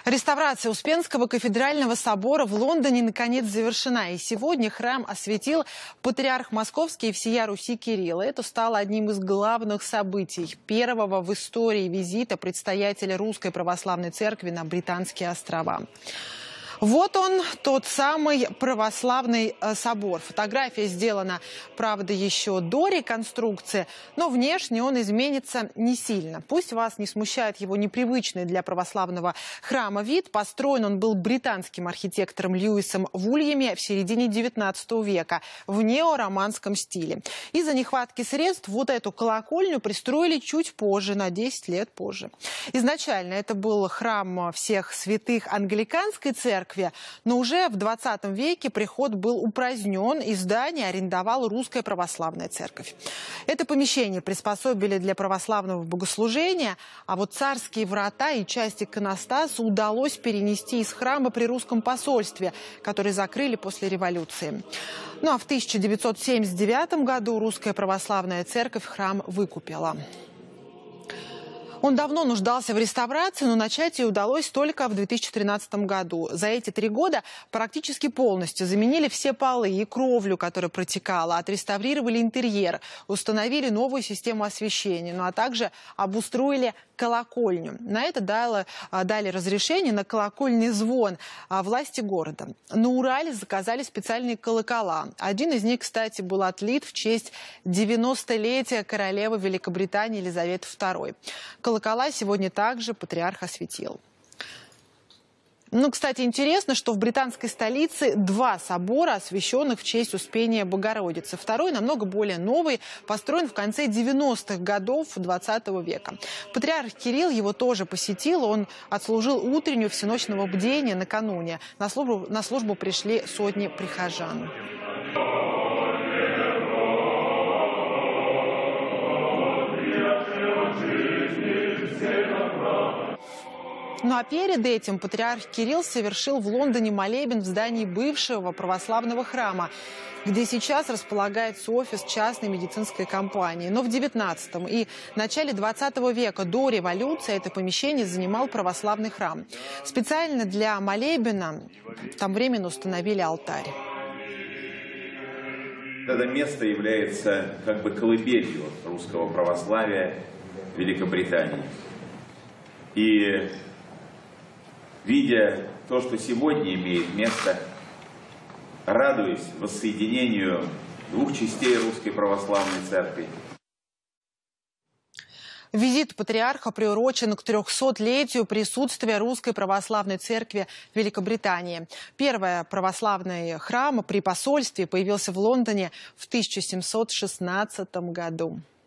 Реставрация Успенского кафедрального собора в Лондоне наконец завершена. И сегодня храм осветил патриарх Московский и всея Руси Кирилл. Это стало одним из главных событий первого в истории визита предстоятеля Русской Православной Церкви на Британские острова. Вот он, тот самый православный собор. Фотография сделана, правда, еще до реконструкции, но внешне он изменится не сильно. Пусть вас не смущает его непривычный для православного храма вид. Построен он был британским архитектором Льюисом Вульями в середине XIX века в неороманском стиле. Из-за нехватки средств вот эту колокольню пристроили чуть позже, на 10 лет позже. Изначально это был храм всех святых англиканской церкви, но уже в 20 веке приход был упразднен, и здание арендовала Русская Православная Церковь. Это помещение приспособили для православного богослужения, а вот царские врата и часть иконостаса удалось перенести из храма при русском посольстве, который закрыли после революции. Ну а в 1979 году Русская Православная Церковь храм выкупила. Он давно нуждался в реставрации, но начать ее удалось только в 2013 году. За эти 3 года практически полностью заменили все полы и кровлю, которая протекала, отреставрировали интерьер, установили новую систему освещения, ну а также обустроили колокольню. На это дали разрешение на колокольный звон власти города. На Урале заказали специальные колокола. Один из них, кстати, был отлит в честь 90-летия королевы Великобритании Елизаветы II. Колокола сегодня также патриарх осветил. Ну, кстати, интересно, что в британской столице 2 собора, освященных в честь Успения Богородицы. Второй, намного более новый, построен в конце 90-х годов 20 века. Патриарх Кирилл его тоже посетил. Он отслужил утреннюю всеночного бдения накануне. На службу пришли сотни прихожан. Ну а перед этим патриарх Кирилл совершил в Лондоне молебен в здании бывшего православного храма, где сейчас располагается офис частной медицинской компании. Но в 19 и начале 20 века, до революции, это помещение занимал православный храм. Специально для молебена там временно установили алтарь. Это место является как бы колыбелью русского православия в Великобритании. И видя то, что сегодня имеет место, радуюсь воссоединению 2 частей Русской Православной Церкви. Визит патриарха приурочен к 300-летию присутствия Русской Православной Церкви в Великобритании. Первый православный храм при посольстве появился в Лондоне в 1716 году.